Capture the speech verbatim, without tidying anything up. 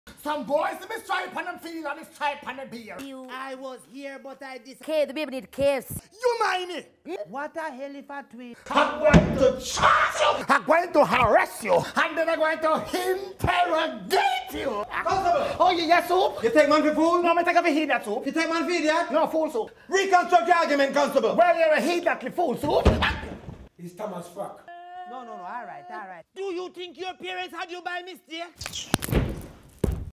Some boys to be stripe on them feel and it's stripe on the beer. You. I was here, but I dis. Okay, the baby need caves. You mind it? What the hell if I tweet? I'm going to charge you. I'm going to harass you. And then I'm going to interrogate you. Constable! Oh, you yes, soup? You take man for fool? No, I take a idiot soup. You take man for idiot? No, fool soup. Reconstruct your argument, Constable. Well, you're a idiot, fool soup. He's Thomas Fuck. No, no, no, all right, all right. Do you think your parents had you by mistake?